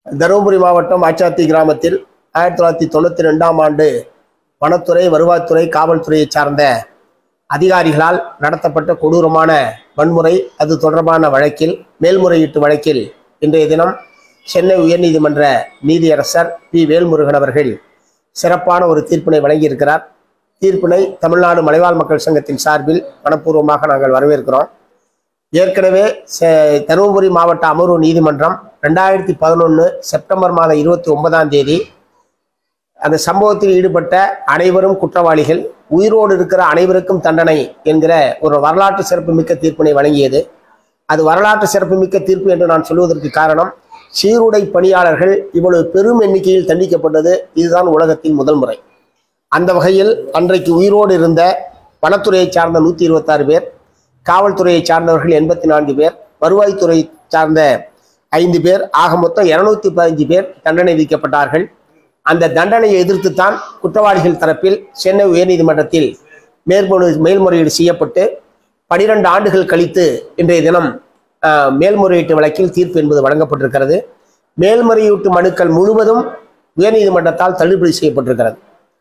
தருமபுரி மாவட்டம் ஆச்சாத்தி கிராமத்தில் 1992ஆம் ஆண்டு வனத்துறை, வருவாய்த்துறை, காவல்துறையை சார்ந்த அதிகாரிகளால் நடத்தப்பட்ட கொடூரமான வன்முறை, அது தொடர்பான வழக்கில், மேல்முறையீட்டு வழக்கில் இன்றைய தினம் சென்னை உயர்நீதிமன்ற நீதியரசர் பி. வேல்முருகன் அவர்கள் சிறப்பான ஒரு தீர்ப்பினை வழங்கியிருக்கிறார். தீர்ப்பினை தமிழ்நாடு மலைவாழ் மக்கள் சங்கத்தின் சார்பில் மனப்பூர்வமாக நாங்கள் வரவேற்கிறோம். ஏற்கனவே தருமபுரி மாவட்ட அமர்வு நீதிமன்றம் 2011 செப்டம்பர் மாதம் 29ஆம் தேதி அந்த சம்பவத்தில் ஈடுபட்ட அனைவரும் குற்றவாளிகள், உயிரோடு இருக்கிற அனைவருக்கும் தண்டனை என்கிற ஒரு வரலாற்று சிறப்புமிக்க தீர்ப்பினை வழங்கியது. அது வரலாற்று சிறப்புமிக்க தீர்ப்பு என்று நான் சொல்வதற்கு காரணம், சீருடை பணியாளர்கள் இவ்வளவு பெரும் எண்ணிக்கையில் தண்டிக்கப்பட்டது இதுதான் உலகத்தின் முதல் முறை. அந்த வகையில் அன்றைக்கு உயிரோடு இருந்த வனத்துறையை சார்ந்த 126 பேர், காவல்துறையை சார்ந்தவர்கள் 84 பேர், வருவாய்த்துறை சார்ந்த 5 பேர், ஆக மொத்தம் 215 பேர் தண்டனை விதிக்கப்பட்டார்கள். அந்த தண்டனையை எதிர்த்துத்தான் குற்றவாளிகள் தரப்பில் சென்னை உயர்நீதிமன்றத்தில் மேல்முறையீடு செய்யப்பட்டு 12 ஆண்டுகள் கழித்து இன்றைய தினம் மேல்முறையீட்டு வழக்கில் தீர்ப்பு என்பது வழங்கப்பட்டிருக்கிறது. மேல்முறையீட்டு மனுக்கள் முழுவதும் உயர்நீதிமன்றத்தால் தள்ளுபடி செய்யப்பட்டிருக்கிறது.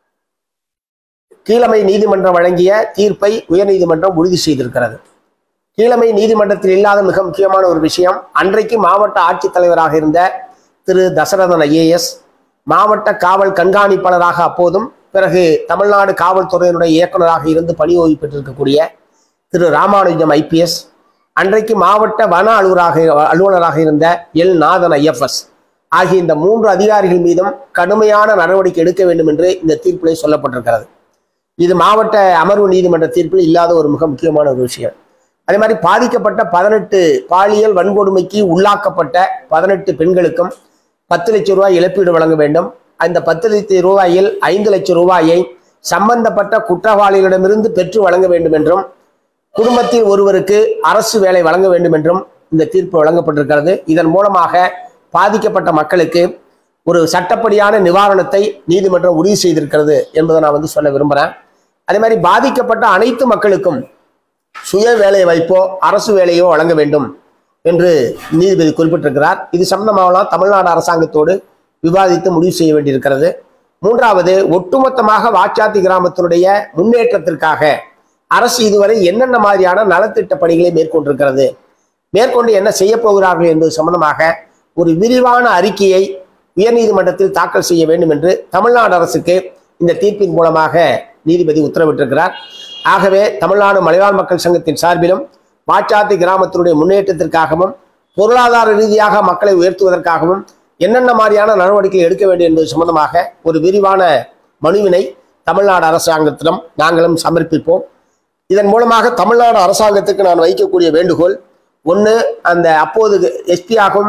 கீழமை நீதிமன்றம் வழங்கிய தீர்ப்பை உயர்நீதிமன்றம் உறுதி செய்திருக்கிறது. கீழமை நீதிமன்றத்தில் இல்லாத மிக முக்கியமான ஒரு விஷயம், அன்றைக்கு மாவட்ட ஆட்சித்தலைவராக இருந்த திரு தசரதன் IAS, மாவட்ட காவல் கண்காணிப்பாளராக அப்போதும், பிறகு தமிழ்நாடு காவல்துறையினுடைய இயக்குநராக இருந்து பணி ஓய்வு பெற்றிருக்கக்கூடிய திரு ராமானுஜம் IPS, அன்றைக்கு மாவட்ட வன அலுவலராக இருந்த எல் நாதன் IFS ஆகிய இந்த 3 அதிகாரிகள் மீதும் கடுமையான நடவடிக்கை எடுக்க வேண்டும் என்று இந்த தீர்ப்பிலே சொல்லப்பட்டிருக்கிறது. இது மாவட்ட அமர்வு நீதிமன்ற தீர்ப்பில் இல்லாத ஒரு மிக முக்கியமான ஒரு விஷயம். அதே மாதிரி பாதிக்கப்பட்ட 18 பாலியல் வன்கொடுமைக்கு உள்ளாக்கப்பட்ட 18 பெண்களுக்கும் 10 லட்சம் ரூபாய் இழப்பீடு வழங்க வேண்டும். அந்த 10 லட்சம் ரூபாயில் 5 லட்சம் ரூபாயை சம்பந்தப்பட்ட குற்றவாளிகளிடமிருந்து பெற்று வழங்க வேண்டும் என்றும், குடும்பத்தில் ஒருவருக்கு அரசு வேலை வழங்க வேண்டும் என்றும் இந்த தீர்ப்பு வழங்கப்பட்டிருக்கிறது. இதன் மூலமாக பாதிக்கப்பட்ட மக்களுக்கு ஒரு சட்டப்படியான நிவாரணத்தை நீதிமன்றம் உறுதி செய்திருக்கிறது என்பதை நான் சொல்ல விரும்புகிறேன். அதே மாதிரி பாதிக்கப்பட்ட அனைத்து மக்களுக்கும் சுய வேலை வாய்ப்போ அரசு வேலையோ வழங்க வேண்டும் என்று நீதிபதி குறிப்பிட்டிருக்கிறார். இது சம்பந்தமாகலாம் தமிழ்நாடு அரசாங்கத்தோடு விவாதித்து முடிவு செய்ய வேண்டியிருக்கிறது. மூன்றாவது, ஒட்டுமொத்தமாக வாச்சாத்தி கிராமத்தினுடைய முன்னேற்றத்திற்காக அரசு இதுவரை என்னென்ன மாதிரியான நலத்திட்ட பணிகளை மேற்கொண்டு என்ன செய்ய போகிறார்கள் என்பது சம்பந்தமாக ஒரு விரிவான அறிக்கையை உயர்நீதிமன்றத்தில் தாக்கல் செய்ய வேண்டும் என்று தமிழ்நாடு அரசுக்கு இந்த தீர்ப்பின் மூலமாக நீதிபதி உத்தரவிட்டிருக்கிறார். ஆகவே தமிழ்நாடு மலைவாழ் மக்கள் சங்கத்தின் சார்பிலும் வாச்சாத்தி கிராமத்தினுடைய முன்னேற்றத்திற்காகவும் பொருளாதார ரீதியாக மக்களை உயர்த்துவதற்காகவும் என்னென்ன மாதிரியான நடவடிக்கை எடுக்க வேண்டும் என்பது சம்பந்தமாக ஒரு விரிவான மனுவினை தமிழ்நாடு அரசாங்கத்திடம் நாங்களும் சமர்ப்பிப்போம். இதன் மூலமாக தமிழ்நாடு அரசாங்கத்துக்கு நான் வைக்கக்கூடிய வேண்டுகோள், ஒன்று, அந்த அப்போது SP-ஆகவும்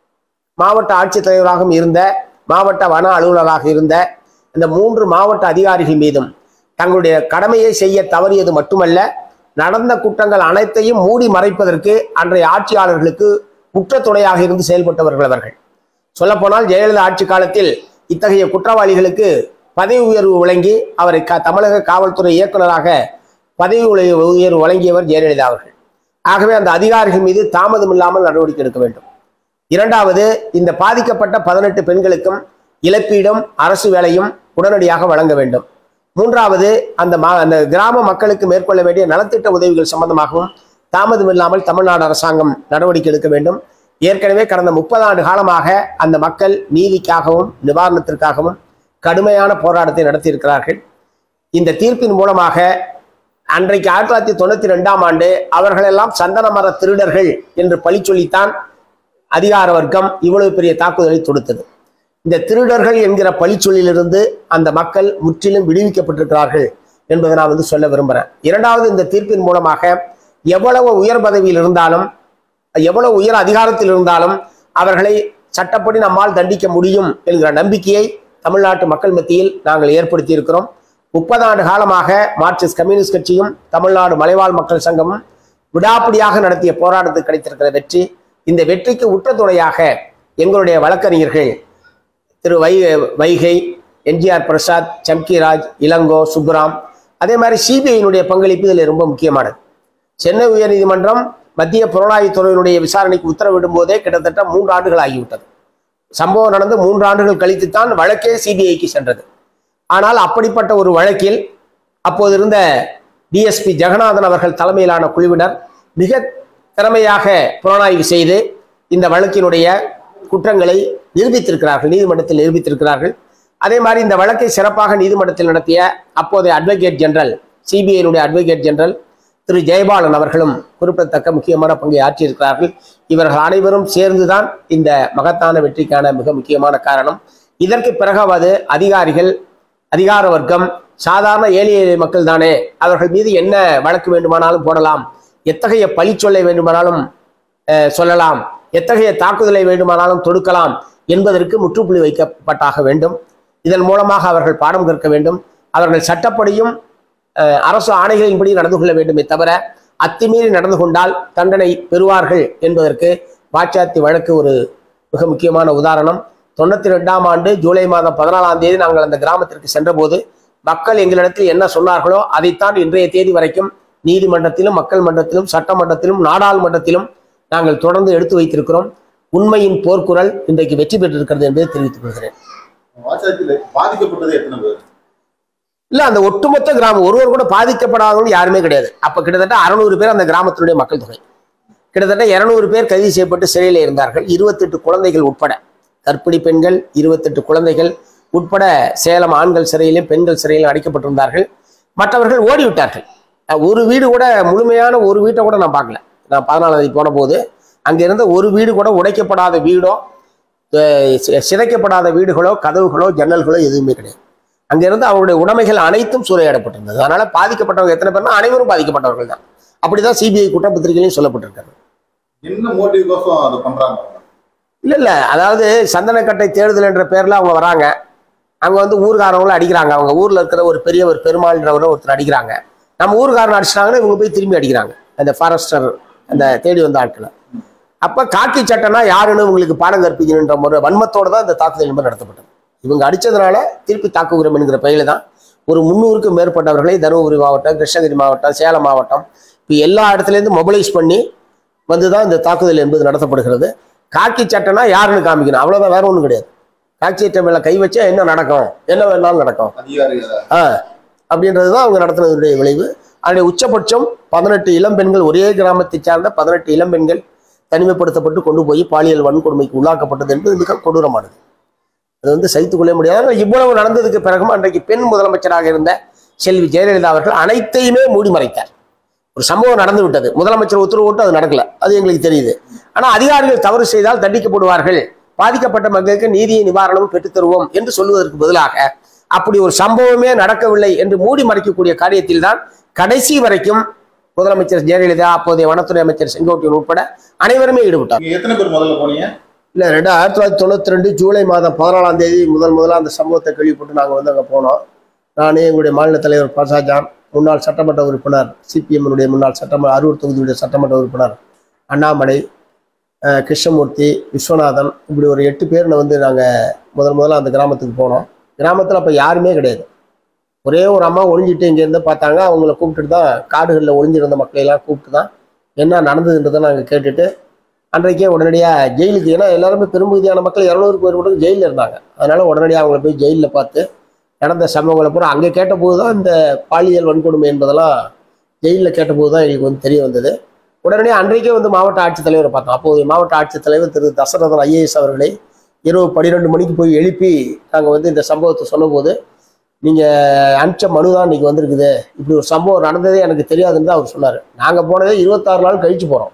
மாவட்ட ஆட்சித்தலைவராகவும் இருந்த, மாவட்ட வன அலுவலராக இருந்த இந்த 3 மாவட்ட அதிகாரிகள் மீதும் தங்களுடைய கடமையை செய்ய தவறியது மட்டுமல்ல, நடந்த குற்றங்கள் அனைத்தையும் மூடி மறைப்பதற்கு அன்றைய ஆட்சியாளர்களுக்கு குற்றத்துணையாக இருந்து செயல்பட்டவர்கள் அவர்கள். சொல்லப்போனால் ஜெயலலிதா ஆட்சி காலத்தில் இத்தகைய குற்றவாளிகளுக்கு பதவி உயர்வு வழங்கி அவரை தமிழக காவல்துறை இயக்குநராக பதவி உயர்வு வழங்கியவர் ஜெயலலிதா அவர்கள். ஆகவே அந்த அதிகாரிகள் மீது தாமதம் இல்லாமல் நடவடிக்கை எடுக்க வேண்டும். இரண்டாவது, இந்த பாதிக்கப்பட்ட 18 பெண்களுக்கும் இழப்பீடும் அரசு வேலையும் உடனடியாக வழங்க வேண்டும். மூன்றாவது, அந்த கிராம மக்களுக்கு மேற்கொள்ள வேண்டிய நலத்திட்ட உதவிகள் சம்பந்தமாகவும் தாமதம் இல்லாமல் தமிழ்நாடு அரசாங்கம் நடவடிக்கை எடுக்க வேண்டும். ஏற்கனவே கடந்த 30 ஆண்டு காலமாக அந்த மக்கள் நீதிக்காகவும் நிவாரணத்திற்காகவும் கடுமையான போராட்டத்தை நடத்தியிருக்கிறார்கள். இந்த தீர்ப்பின் மூலமாக அன்றைக்கு 1992ஆம் ஆண்டு அவர்களெல்லாம் சந்தன மர திருடர்கள் என்று பழி சொல்லித்தான் அதிகார வர்க்கம் இவ்வளவு பெரிய தாக்குதலை தொடுத்தது. இந்த திருடர்கள் என்கிற பழிச்சொல்லிலிருந்து அந்த மக்கள் முற்றிலும் விடுவிக்கப்பட்டிருக்கிறார்கள் என்பதை நான் சொல்ல விரும்புகிறேன். இரண்டாவது, இந்த தீர்ப்பின் மூலமாக எவ்வளவு உயர் பதவியில் இருந்தாலும், எவ்வளவு உயர் அதிகாரத்தில் இருந்தாலும் அவர்களை சட்டப்படி நம்மால் தண்டிக்க முடியும் என்கிற நம்பிக்கையை தமிழ்நாட்டு மக்கள் மத்தியில் நாங்கள் ஏற்படுத்தி இருக்கிறோம். 30 ஆண்டு காலமாக மார்க்சிஸ்ட் கம்யூனிஸ்ட் கட்சியும் தமிழ்நாடு மலைவாழ் மக்கள் சங்கமும் விடாப்பிடியாக நடத்திய போராட்டத்துக்கு கிடைத்திருக்கிற வெற்றி, இந்த வெற்றிக்கு உற்ற துணையாக எங்களுடைய வழக்கறிஞர்கள் திரு வைகை, NGR பிரசாத், சம்கிராஜ், இளங்கோ, சுப்ராம், அதே மாதிரி CBI-யினுடைய பங்களிப்பு இதில் ரொம்ப முக்கியமானது. சென்னை உயர்நீதிமன்றம் மத்திய புலனாய்வுத்துறையினுடைய விசாரணைக்கு உத்தரவிடும் போதே கிட்டத்தட்ட 3 ஆண்டுகள் ஆகிவிட்டது. சம்பவம் நடந்து 3 ஆண்டுகள் கழித்துத்தான் வழக்கே சிபிஐக்கு சென்றது. ஆனால் அப்படிப்பட்ட ஒரு வழக்கில் அப்போது இருந்த டிஎஸ்பி ஜெகநாதன் அவர்கள் தலைமையிலான குழுவினர் மிக திறமையாக புலனாய்வு செய்து இந்த வழக்கினுடைய குற்றங்களை நிரூபித்திருக்கிறார்கள், நீதிமன்றத்தில் நிரூபித்திருக்கிறார்கள். அதே மாதிரி இந்த வழக்கை சிறப்பாக நீதிமன்றத்தில் நடத்திய அப்போதைய அட்வொகேட் ஜெனரல், சிபிஐனுடைய அட்வொகேட் ஜெனரல் திரு ஜெயபாலன் அவர்களும் குறிப்பிடத்தக்க முக்கியமான பங்கை ஆற்றியிருக்கிறார்கள். இவர்கள் அனைவரும் சேர்ந்துதான் இந்த மகத்தான வெற்றிக்கான மிக முக்கியமான காரணம். இதற்கு பிறகாவது அதிகாரிகள், அதிகார வர்க்கம், சாதாரண ஏழை எளிய மக்கள் தானே, அவர்கள் மீது என்ன வழக்கு வேண்டுமானாலும் போடலாம், எத்தகைய பழிச்சொல்லை வேண்டுமானாலும் சொல்லலாம், எத்தகைய தாக்குதலை வேண்டுமானாலும் தொடுக்கலாம் என்பதற்கு முற்றுப்புள்ளி வைக்கப்பட்டாக வேண்டும். இதன் மூலமாக அவர்கள் பாடம் கற்க வேண்டும். அவர்கள் சட்டப்படியும் அரசு ஆணைகளின்படி நடந்து கொள்ள வேண்டுமே தவிர அத்துமீறி நடந்து கொண்டால் தண்டனை பெறுவார்கள் என்பதற்கு வாச்சாத்தி வழக்கு ஒரு மிக முக்கியமான உதாரணம். 92ஆம் ஆண்டு ஜூலை மாதம் 14ஆம் தேதி நாங்கள் அந்த கிராமத்திற்கு சென்றபோது மக்கள் எங்களிடத்தில் என்ன சொன்னார்களோ அதைத்தான் இன்றைய தேதி வரைக்கும் நீதிமன்றத்திலும், மக்கள் மன்றத்திலும், சட்டமன்றத்திலும், நாடாளுமன்றத்திலும் நாங்கள் தொடர்ந்து எடுத்து வைத்திருக்கிறோம். உண்மையின் போர்க்குரல் இன்றைக்கு வெற்றி பெற்றிருக்கிறது என்பதை தெரிவித்துக் கொள்கிறேன். இல்ல, அந்த ஒட்டுமொத்த கிராமம் ஒருவர் கூட பாதிக்கப்படாதவங்க யாருமே கிடையாது. அப்ப கிட்டத்தட்ட 600 பேர் அந்த கிராமத்தினுடைய மக்கள் தொகை. கிட்டத்தட்ட 200 பேர் கைது செய்யப்பட்டு சிறையில் இருந்தார்கள். 28 குழந்தைகள் உட்பட, கர்ப்பிணி பெண்கள் 28 குழந்தைகள் உட்பட சேலம் ஆண்கள் சிறையிலும் பெண்கள் சிறையிலும் அடைக்கப்பட்டிருந்தார்கள். மற்றவர்கள் ஓடிவிட்டார்கள். ஒரு வீடு கூட, முழுமையான ஒரு வீட்டை கூட நான் பார்க்கல. நான் 14ஆம் தேதி போன போது அங்கிருந்த ஒரு வீடு கூட உடைக்கப்படாத வீடோ, சிதைக்கப்படாத வீடுகளோ, கதவுகளோ, ஜன்னல்களோ எதுவுமே கிடையாது. அங்கிருந்து அவருடைய உடைமைகள் அனைத்தும் சூறையாடப்பட்டிருந்தது. அதனால பாதிக்கப்பட்டவங்க எத்தனை பேர்னா அனைவரும் பாதிக்கப்பட்டவர்கள் தான். அப்படிதான் சிபிஐ குற்றப்பத்திரிகையிலையும் சொல்லப்பட்டிருக்காரு. இல்ல, அதாவது சந்தனக்கட்டை தேடுதல் என்ற பேர்ல அவங்க வராங்க. அங்க வந்து ஊர்காரவங்களும் அடிக்கிறாங்க. அவங்க ஊர்ல இருக்கிற ஒரு பெரியவர், பெருமாள்ன்றவரை ஒருத்தர் அடிக்கிறாங்க. நம்ம ஊர்காரன் அடிச்சிட்டாங்கன்னா இவங்க போய் திரும்பி அடிக்கிறாங்க, அந்த ஃபாரஸ்டர், அந்த தேடி வந்த ஆட்களை. அப்ப காக்கி சட்டம்னா யாருன்னு உங்களுக்கு பாடம் கற்பிக்கணுன்ற முறை வன்மத்தோடு தான் இந்த தாக்குதல் என்பது நடத்தப்பட்டது. இவங்க அடிச்சதுனால திருப்பி தாக்குகிறோம் என்கிற பெயரில் தான் ஒரு 300க்கும் மேற்பட்டவர்களை தருமபுரி மாவட்டம், கிருஷ்ணகிரி மாவட்டம், சேலம் மாவட்டம், இப்போ எல்லா இடத்துலேருந்து மொபிலைஸ் பண்ணி வந்துதான் இந்த தாக்குதல் என்பது நடத்தப்படுகிறது. காக்கி சட்டம்னா யாருன்னு காமிக்கணும், அவ்வளோதான், வேற ஒன்றும் கிடையாது. காக்கி சட்டம் மேலே கை வச்சா என்ன நடக்கும், என்ன வேணாலும் நடக்கும் அப்படின்றதுதான் அவங்க நடத்துனதுடைய விளைவு. அதனுடைய உச்சபட்சம் 18 இளம்பெண்கள், ஒரே கிராமத்தை சார்ந்த 18 இளம்பெண்கள் தனிமைப்படுத்தப்பட்டு கொண்டு போய் பாலியல் வன்கொடுமைக்கு உள்ளாக்கப்பட்டது என்பது மிக கொடூரமானது. அது வந்து சகித்துக் கொள்ள முடியாது. இவ்வளவு நடந்ததுக்கு பிறகும் அன்றைக்கு பெண் முதலமைச்சராக இருந்த செல்வி ஜெயலலிதா அவர்கள் அனைத்தையுமே மூடி மறைத்தார். ஒரு சம்பவம் நடந்து விட்டது, முதலமைச்சர் உத்தரவு போட்டு அது நடக்கல, அது எங்களுக்கு தெரியுது. ஆனா அதிகாரிகள் தவறு செய்தால் தண்டிக்கப்படுவார்கள், பாதிக்கப்பட்ட மக்களுக்கு நீதியை நிவாரணமும் பெற்றுத்தருவோம் என்று சொல்வதற்கு பதிலாக அப்படி ஒரு சம்பவமே நடக்கவில்லை என்று மூடி மறைக்கக்கூடிய காரியத்தில் தான் கடைசி வரைக்கும் முதலமைச்சர் ஜெயலலிதா, அப்போதைய வனத்துறை அமைச்சர் செங்கோட்டையன் உட்பட அனைவருமே ஈடுபட்டார். எத்தனை பேர் முதல்ல போனீங்க? இல்லை, 1992 ஜூலை மாதம் 14ஆம் தேதி முதல்ல அந்த சம்பவத்தை கேள்விப்பட்டு நாங்கள் வந்து அங்கே போனோம். நானே, எங்களுடைய மாநில தலைவர் பசாஜான், முன்னாள் சட்டமன்ற உறுப்பினர், சிபிஎம்னுடைய முன்னாள் அரூர் தொகுதியுடைய சட்டமன்ற உறுப்பினர் அண்ணாமலை, கிருஷ்ணமூர்த்தி, விஸ்வநாதன், இப்படி ஒரு 8 பேர்னு வந்து நாங்கள் முதல்ல அந்த கிராமத்துக்கு போனோம். கிராமத்தில் அப்போ யாருமே கிடையாது. ஒரே ஒரு அம்மா ஒளிஞ்சிட்டு இங்கேருந்து பார்த்தாங்க. அவங்கள கூப்பிட்டுட்டு தான், காடுகளில் ஒளிஞ்சிருந்த மக்களையெல்லாம் கூப்பிட்டு தான் என்ன நடந்ததுன்றதை நாங்கள் கேட்டுட்டு அன்றைக்கே உடனடியாக ஜெயிலுக்கு, ஏன்னா எல்லாருமே பெரும்பகுதியான மக்கள் 200க்கு மேற்பட்டு ஜெயிலில் இருந்தாங்க. அதனால் உடனடியாக அவங்கள போய் ஜெயிலில் பார்த்து நடந்த சம்பவங்களை பூரா அங்கே கேட்டபோது தான் இந்த பாலியல் வன்கொடுமை என்பதெல்லாம் ஜெயிலில் கேட்டபோது தான் எங்களுக்கு வந்து தெரிய வந்தது. உடனடியாக அன்றைக்கே வந்து மாவட்ட ஆட்சித்தலைவரை பார்த்தோம். அப்போது மாவட்ட ஆட்சித்தலைவர் திரு தசரதன் ஐஏஎஸ் அவர்களை இரவு 12 மணிக்கு போய் எழுப்பி நாங்கள் வந்து இந்த சம்பவத்தை சொன்னபோது, நீங்கள் அனுப்பிச்ச மனு தான் இன்றைக்கி வந்திருக்குது, இப்படி ஒரு சம்பவம் நடந்ததே எனக்கு தெரியாதுன்னு தான் அவர் சொன்னார். நாங்கள் போனதே 26 நாள் கழித்து போகிறோம்.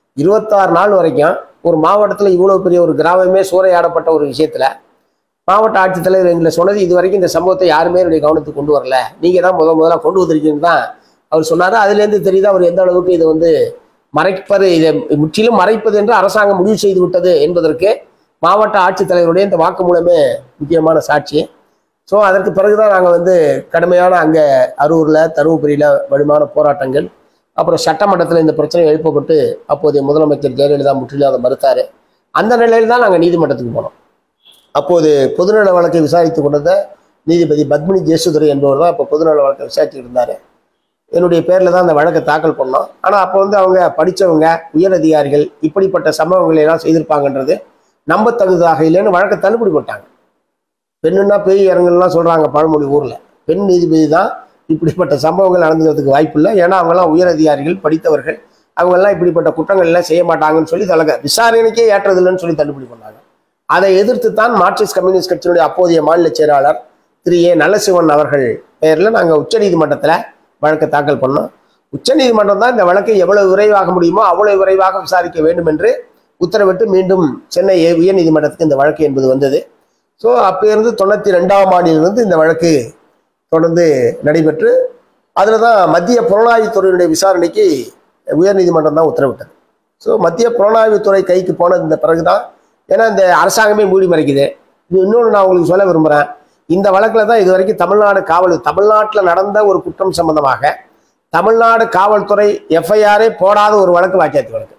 26 நாள் வரைக்கும் ஒரு மாவட்டத்தில் இவ்வளோ பெரிய ஒரு கிராமமே சூறையாடப்பட்ட ஒரு விஷயத்தில் மாவட்ட ஆட்சித்தலைவர் எங்களை சொன்னது, இது வரைக்கும் இந்த சம்பவத்தை யாருமே என்னுடைய கவனத்துக்கு கொண்டு வரல, நீங்கள் தான் முதல்ல கொண்டு வந்திருக்கீங்கன்னு தான் அவர் சொன்னார். அதுலேருந்து தெரியுது அவர் எந்த அளவுக்கு இதை வந்து மறைப்பது, இதை முற்றிலும் மறைப்பது என்று அரசாங்கம் முடிவு செய்து விட்டது என்பதற்கு மாவட்ட ஆட்சித்தலைவருடைய இந்த வாக்குமூலமே முக்கியமான சாட்சி. ஸோ அதற்கு பிறகுதான் நாங்கள் வந்து கடுமையான அங்கே அரூரில், தருமபுரியில் வலுவான போராட்டங்கள், அப்புறம் சட்டமன்றத்தில் இந்த பிரச்சனை எழுப்பப்பட்டு அப்போதைய முதலமைச்சர் ஜெயலலிதா முற்றிலும் அதை மறுத்தார். அந்த நிலையில் தான் நாங்கள் நீதிமன்றத்துக்கு போனோம். அப்போது பொதுநல வழக்கை விசாரித்து கொண்டிருந்த நீதிபதி பத்மினி ஜேசுதுரை என்பவர் தான் இப்போ பொதுநல வழக்கை விசாரிச்சுட்டு இருந்தார். என்னுடைய பேரில் தான் அந்த வழக்கை தாக்கல் பண்ணோம். ஆனால் அப்போ வந்து அவங்க படித்தவங்க, உயர் அதிகாரிகள் இப்படிப்பட்ட சம்பவங்களை எல்லாம் செய்திருப்பாங்கன்றது நம்பத்தகுந்ததாக இல்லைன்னு வழக்கை தள்ளுபடி போட்டாங்க. பெண்ணுன்னா பேய் இறங்குலாம் சொல்றாங்க பழமொழி ஊர்ல. பெண் நீதிபதி தான் இப்படிப்பட்ட சம்பவங்கள் நடந்துக்கிறதுக்கு வாய்ப்பு இல்லை. ஏன்னா அவங்கெல்லாம் உயர் அதிகாரிகள், படித்தவர்கள், அவங்கெல்லாம் இப்படிப்பட்ட குற்றங்கள் எல்லாம் செய்ய மாட்டாங்கன்னு சொல்லி விசாரணைக்கே ஏற்றதில்லைன்னு சொல்லி தள்ளுபடி பண்ணாங்க. அதை எதிர்த்து தான் மார்க்சிஸ்ட் கம்யூனிஸ்ட் கட்சியினுடைய அப்போதைய மாநில செயலாளர் திரு ஏ நல்லசிவன் அவர்கள் பெயரில் நாங்கள் உச்சநீதிமன்றத்தில் வழக்கை தாக்கல் பண்ணோம். உச்சநீதிமன்றம் தான் இந்த வழக்கை எவ்வளவு விரைவாக முடியுமோ அவ்வளவு விரைவாக விசாரிக்க வேண்டும் என்று உத்தரவிட்டு மீண்டும் சென்னை உயர்நீதிமன்றத்துக்கு இந்த வழக்கு என்பது வந்தது. ஸோ அப்போ இருந்து 92ஆம் ஆண்டிலிருந்து இந்த வழக்கு தொடர்ந்து நடைபெற்று அதில் தான் மத்திய புலனாய்வுத்துறையினுடைய விசாரணைக்கு உயர்நீதிமன்றம் தான் உத்தரவிட்டது. ஸோ மத்திய புலனாய்வுத்துறை கைக்கு போனது இந்த பிறகு தான். ஏன்னா இந்த அரசாங்கமே மூடி மறைக்குது. இன்னொன்று நான் உங்களுக்கு சொல்ல விரும்புகிறேன். இந்த வழக்கில் தான் இது வரைக்கும் தமிழ்நாட்டில் நடந்த ஒரு குற்றம் சம்பந்தமாக தமிழ்நாடு காவல்துறை எஃப்ஐஆரே போடாத ஒரு வழக்கு வாக்கியாத்து வழக்கு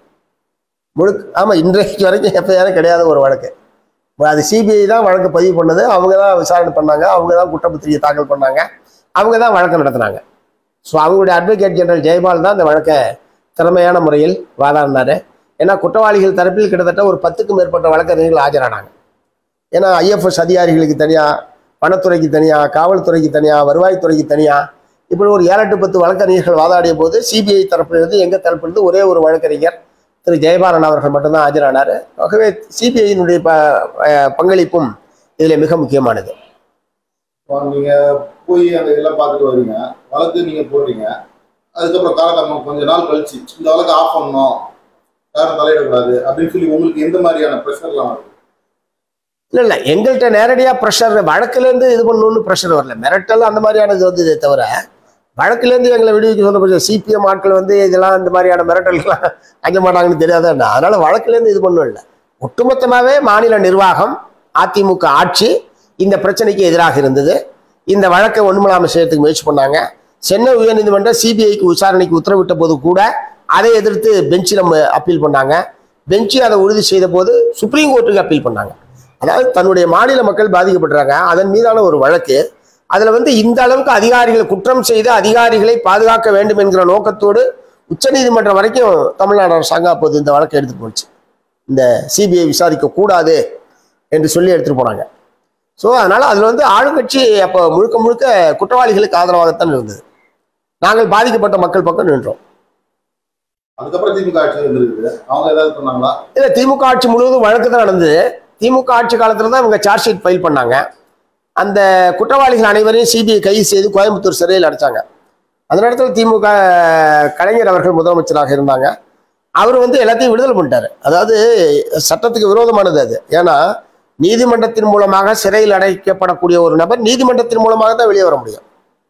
ஆமாம், இன்றைக்கு வரைக்கும் எஃப்ஐஆரே கிடையாத ஒரு வழக்கு. அது சிபிஐ தான் வழக்கு பதிவு பண்ணது. அவங்க தான் விசாரணை பண்ணாங்க, அவங்க தான் குற்றப்பத்திரிகை தாக்கல் பண்ணாங்க, அவங்க தான் வழக்கு நடத்தினாங்க. ஸோ அவங்களுடைய அட்வொகேட் ஜெனரல் ஜெயபால் தான் இந்த வழக்கை திறமையான முறையில் வாதாடினார். ஏன்னா குற்றவாளிகள் தரப்பில் கிட்டத்தட்ட ஒரு 10க்கும் மேற்பட்ட வழக்கறிஞர்கள் ஆஜரானாங்க. ஏன்னா ஐஎஃப்எஸ் அதிகாரிகளுக்கு தனியாக, வனத்துறைக்கு தனியாக, காவல்துறைக்கு தனியாக, வருவாய்த்துறைக்கு தனியாக, இப்படி ஒரு 7, 8, 10 வழக்கறிஞர்கள் வாதாடிய போது சிபிஐ தரப்பிலிருந்து எங்கள் தரப்பிலிருந்து ஒரே ஒரு வழக்கறிஞர் திரு ஜெயபாலன் அவர்கள் மட்டும்தான் ஆஜரானார். ஆகவே சிபிஐயினுடைய பங்களிப்பும் இதில் மிக முக்கியமானது. நீங்க போய் அந்த இதெல்லாம் பார்த்துட்டு வரீங்க, வழக்கு நீங்க போடுறீங்க, அதுக்கப்புறம் காலகட்டம் கொஞ்ச நாள் கழிச்சு இந்த வழக்கு ஆஃப் பண்ணணும், யாரும் தலையிடக்கூடாது அப்படின்னு சொல்லி உங்களுக்கு எந்த மாதிரியான ப்ரெஷர்லாம் வருது? இல்லை எங்கள்கிட்ட நேரடியாக ப்ரெஷர், வழக்குலேருந்து இது பண்ணணும்னு ப்ரெஷர் வரல. மிரட்டல் அந்த மாதிரியானது வந்ததே தவிர வழக்குலேருந்து எங்களை விடுவிக்க சொன்ன சிபிஎம் ஆட்கள் இதெல்லாம் இந்த மாதிரியான மிரட்டல்கள்லாம் அங்கே மாட்டாங்கன்னு தெரியாதுன்னா, அதனால வழக்குலேருந்து இது பண்ணணும் இல்லை. ஒட்டுமொத்தமாகவே மாநில நிர்வாகம், அதிமுக ஆட்சி இந்த பிரச்சனைக்கு எதிராக இருந்தது. இந்த வழக்கை ஒன்றுமில்லாமல் செய்யறதுக்கு முயற்சி பண்ணாங்க. சென்னை உயர்நீதிமன்றம் சிபிஐக்கு விசாரணைக்கு உத்தரவிட்ட போது கூட அதை எதிர்த்து பெஞ்சில் அப்பீல் பண்ணாங்க. பெஞ்சு அதை உறுதி செய்த போது சுப்ரீம் கோர்ட்டுக்கு அப்பீல் பண்ணாங்க. அதாவது தன்னுடைய மாநில மக்கள் பாதிக்கப்பட்டுறாங்க, அதன் மீதான ஒரு வழக்கு. அதில் இந்த அளவுக்கு அதிகாரிகள் குற்றம் செய்த அதிகாரிகளை பாதுகாக்க வேண்டும் என்கிற நோக்கத்தோடு உச்சநீதிமன்றம் வரைக்கும் தமிழ்நாடு அரசாங்கம் அப்போது இந்த வழக்கை எடுத்துட்டு போச்சு. இந்த சிபிஐ விசாரிக்க கூடாது என்று சொல்லி எடுத்துட்டு போனாங்க. ஸோ அதனால அதில் ஆளுங்கட்சி அப்போ முழுக்க முழுக்க குற்றவாளிகளுக்கு ஆதரவாகத்தான் இருந்தது. நாங்கள் பாதிக்கப்பட்ட மக்கள் பக்கம் நின்றோம். அதுக்கப்புறம் திமுக ஆட்சி இருந்திருக்கு, அவங்க ஏதாவது பண்ணாங்களா? இல்லை, திமுக ஆட்சி முழுவதும் வழக்கு தான் நடந்தது. திமுக ஆட்சி காலத்தில் தான் இவங்க சார்ஜ் ஷீட் ஃபைல் பண்ணாங்க. அந்த குற்றவாளிகள் அனைவரையும் சிபிஐ கைது செய்து கோயம்புத்தூர் சிறையில் அடைச்சாங்க. அந்த நேரத்தில் திமுக கலைஞர் அவர்கள் முதலமைச்சராக இருந்தாங்க. அவர் எல்லாத்தையும் விடுதலை பண்ணிட்டாரு. அதாவது சட்டத்துக்கு விரோதமானது அது. ஏன்னா நீதிமன்றத்தின் மூலமாக சிறையில் அடைக்கப்படக்கூடிய ஒரு நபர் நீதிமன்றத்தின் மூலமாக தான் வெளியே வர முடியும்.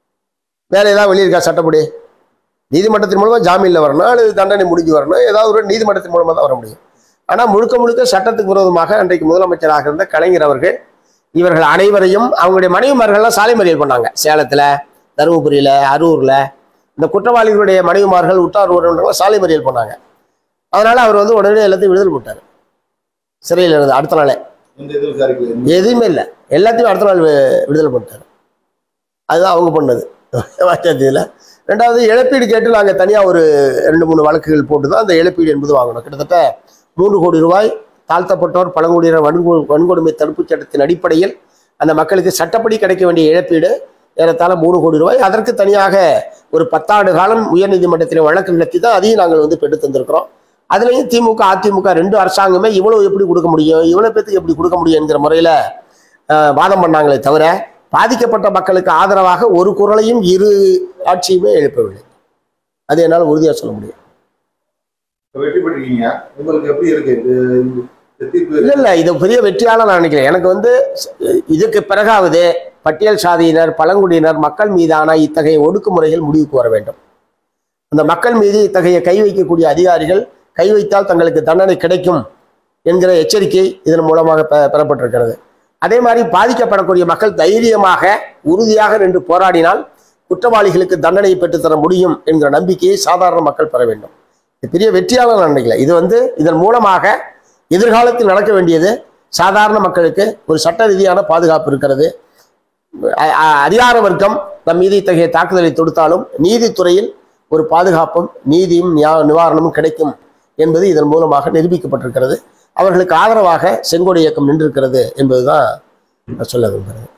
வேற ஏதாவது வெளியிருக்கா சட்டப்படி? நீதிமன்றத்தின் மூலமாக ஜாமீனில் வரணும் அல்லது தண்டனை முடிஞ்சு வரணும், ஏதாவது ஒரு நீதிமன்றத்தின் மூலமாக தான் வர முடியும். ஆனால் முழுக்க முழுக்க சட்டத்துக்கு விரோதமாக அன்றைக்கு முதலமைச்சராக இருந்த கலைஞர் அவர்கள் இவர்கள் அனைவரையும் அவங்களுடைய மனைவிமார்கள்லாம் சாலை மறியல் பண்ணாங்க. சேலத்தில், தருமபுரியில், அரூரில் இந்த குற்றவாளிகளுடைய மனைவிமார்கள், உற்றார் உறவினர்கள் சாலை மறியல் பண்ணாங்க. அதனால அவர் உடனே எல்லாத்தையும் விடுதலை போட்டார். சிறையில் இருந்து அடுத்த நாளே எதுவுமே இல்லை, எல்லாத்தையும் அடுத்த நாள் விடுதலை போட்டார். அதுதான் அவங்க பண்ணது வாக்கியத்தில். ரெண்டாவது இழப்பீடு கேட்டு நாங்கள் தனியாக ஒரு 2-3 வழக்குகள் போட்டு தான் அந்த இழப்பீடு என்பது வாங்கணும். கிட்டத்தட்ட 3 கோடி ரூபாய் தாழ்த்தப்பட்டோர் பழங்குடியினர் வன்கொடுமை தடுப்புச் சட்டத்தின் அடிப்படையில் அந்த மக்களுக்கு சட்டப்படி கிடைக்க வேண்டிய இழப்பீடு ஏறத்தாழ 3 கோடி ரூபாய். அதற்கு தனியாக ஒரு 10 ஆண்டு காலம் உயர்நீதிமன்றத்தில் வழக்கு நடத்தி தான் அதையும் நாங்கள் பெற்று தந்திருக்கிறோம். அதுலேயும் திமுக அதிமுக 2 அரசாங்கமே இவ்வளவு எப்படி கொடுக்க முடியும், இவ்வளோ பேத்துக்கு எப்படி கொடுக்க முடியும் என்கிற முறையில் வாதம் பண்ணாங்களே தவிர பாதிக்கப்பட்ட மக்களுக்கு ஆதரவாக ஒரு குரலையும் இரு ஆட்சியுமே எழுப்பவில்லை. அது என்னால் உறுதியாக சொல்ல முடியும். வெற்றி பெற்றீங்க, உங்களுக்கு எப்படி இருக்கு? இல்லை, இது பெரிய வெற்றியால நான் நினைக்கிறேன். எனக்கு இதுக்கு பிறகாவது பட்டியல் சாதியினர், பழங்குடியினர் மக்கள் மீதான இத்தகைய ஒடுக்குமுறைகள் முடிவுக்கு வர வேண்டும். அந்த மக்கள் மீது இத்தகைய கை வைக்கக்கூடிய அதிகாரிகள் கை வைத்தால் தங்களுக்கு தண்டனை கிடைக்கும் என்கிற எச்சரிக்கை இதன் மூலமாக பெறப்பட்டிருக்கிறது. அதே மாதிரி பாதிக்கப்படக்கூடிய மக்கள் தைரியமாக உறுதியாக நின்று போராடினால் குற்றவாளிகளுக்கு தண்டனையை பெற்றுத்தர முடியும் என்கிற நம்பிக்கையை சாதாரண மக்கள் பெற வேண்டும். இது பெரிய வெற்றியாக நான் நினைக்கல. இது இதன் மூலமாக எதிர்காலத்தில் நடக்க வேண்டியது சாதாரண மக்களுக்கு ஒரு சட்ட ரீதியான பாதுகாப்பு இருக்கிறது. அதிகார வர்க்கம் நம் மீது இத்தகைய தாக்குதலை தொடுத்தாலும் நீதித்துறையில் ஒரு பாதுகாப்பும் நீதியும் நிவாரணமும் கிடைக்கும் என்பது இதன் மூலமாக நிரூபிக்கப்பட்டிருக்கிறது. அவர்களுக்கு ஆதரவாக செங்கோடி இயக்கம் நின்றிருக்கிறது என்பதுதான் சொல்ல விரும்புகிறேன்.